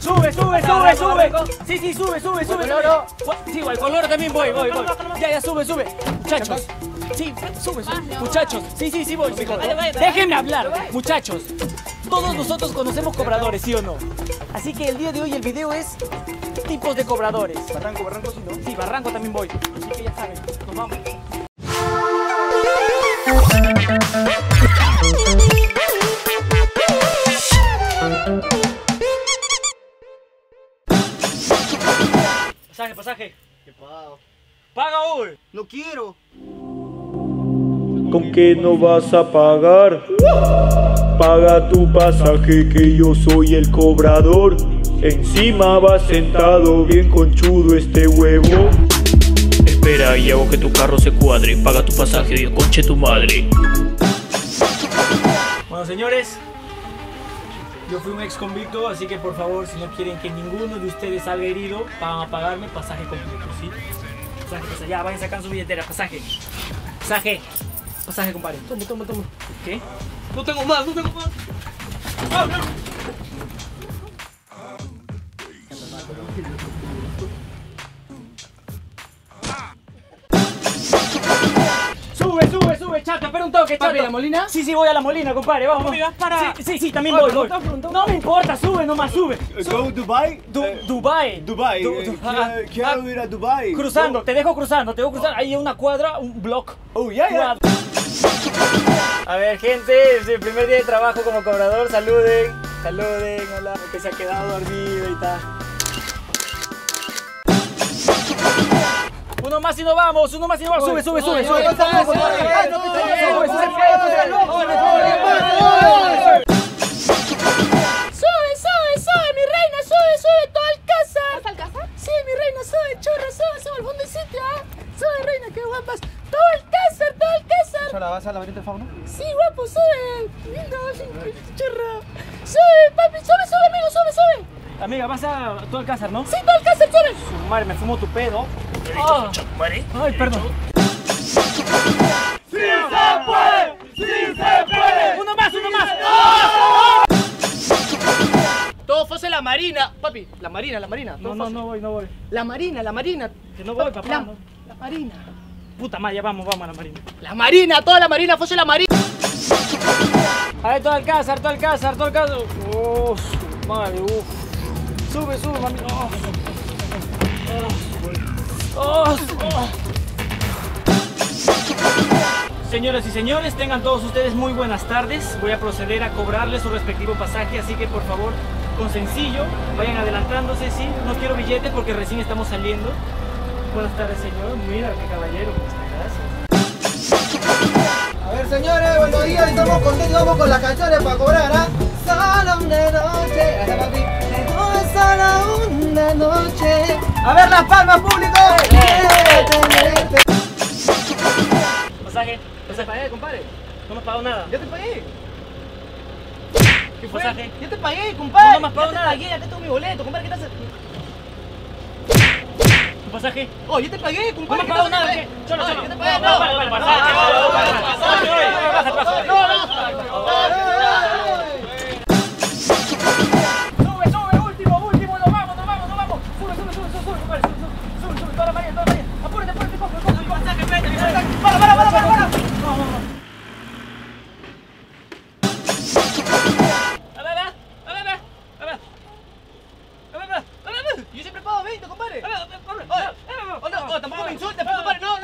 Sube. Sí, sube. Sí, al color también voy. Ya, sube. Muchachos. Sí, sube. Muchachos. Sí, voy. Déjenme hablar, muchachos. Todos nosotros conocemos cobradores, ¿sí o no? Así que el día de hoy el video es tipos de cobradores. Barranco, sí, ¿no? Sí, Barranco también voy. Así que ya saben, nos vamos. Pasaje. ¿Qué pago? ¡Paga hoy! No quiero. ¿Con qué no vas a pagar? Paga tu pasaje que yo soy el cobrador. Encima va sentado bien conchudo este huevo. Espera y hago que tu carro se cuadre. Paga tu pasaje y conche tu madre. Bueno, señores, yo fui un ex convicto, así que por favor, si no quieren que ninguno de ustedes salga herido, van a pagarme pasaje completo, ¿sí? Pasaje, ya, vayan sacando su billetera, pasaje, compadre. Toma. ¿Qué? No tengo más. Sube, chato, espera un toque, chato. ¿Papi, la Molina? Sí, voy a la Molina, compadre, vamos. ¿Papi, vas para...? Sí, también voy. No me importa, sube, nomás sube. ¿Go Dubai? Dubai. Quiero ir a Dubai. Cruzando, te dejo cruzando. Hay una cuadra, un block. Oh, ya. A ver, gente, es el primer día de trabajo como cobrador. Saluden. Hola, que se ha quedado dormido y tal. Uno más y no vamos. Sube. Sube, mi reina, sube todo el casa. ¿Vas al casa? Sí, mi reina, sube, churra, sube al fondecito, Sube, reina, qué guapas. Todo el casa. ¿Ahora vas al laberinto del fauno? Sí, guapo, sube. Lindo, churra. Sube, papi, sube, amigo, sube. Amiga, vas a todo el Alcázar, ¿no? Sí, todo el casa, sube. Su madre, me fumo tu pedo. Ay, perdón. ¡Sí se puede! Uno más. Todo fuese la Marina. Papi, la Marina. No voy. La Marina. Que no voy, papá. La Marina. Puta madre, ya vamos a la Marina. La Marina, toda la Marina, fuese la Marina. A ver, todo Alcázar. Oh, madre, Sube, mami. Señoras y señores, tengan todos ustedes muy buenas tardes. Voy a proceder a cobrarles su respectivo pasaje, así que por favor, con sencillo, vayan adelantándose, ¿sí? No quiero billete porque recién estamos saliendo. Buenas tardes, señor. Mira, qué caballero. Gracias. A ver, señores, buenos días. Estamos contentos, vamos con las canciones para cobrar, Solo una noche. Ahí está, papi. Solo una noche. A ver las palmas, público. Pasaje, pagué, compadre. No me has pagado nada. Ya te pagué. ¿Qué pasaje? Ya te pagué, compadre. No me has pagado nada. Acá tengo mi boleto, compadre. ¿Qué te haces? ¿Tu pasaje? Oh, ya te pagué, No compadre. me has pagado nada. ¿Qué? Cholo. Ya te pagué. Sube, último, nos vamos. Sube, compadre, sube, toda la María. Apúrate, coge. Pasaje, para. Yo siempre pago 20, compadre. No, tampoco me insultes, compadre. No.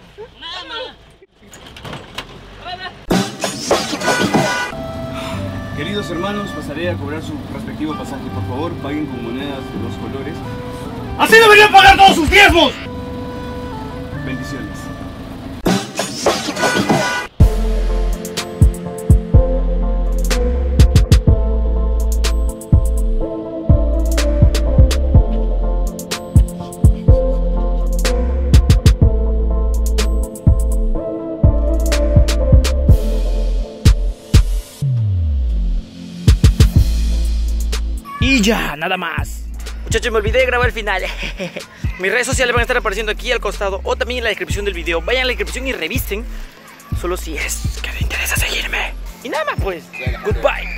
Queridos hermanos, pasaré a cobrar su respectivo pasaje. Por favor, paguen con monedas de los colores. ¡Así deberían pagar todos sus diezmos! Bendiciones. Y ya, nada más. Muchachos, me olvidé de grabar el final. Mis redes sociales van a estar apareciendo aquí al costado o también en la descripción del video. Vayan a la descripción y revisen. Solo si es que les interesa seguirme. Y nada más pues. Goodbye.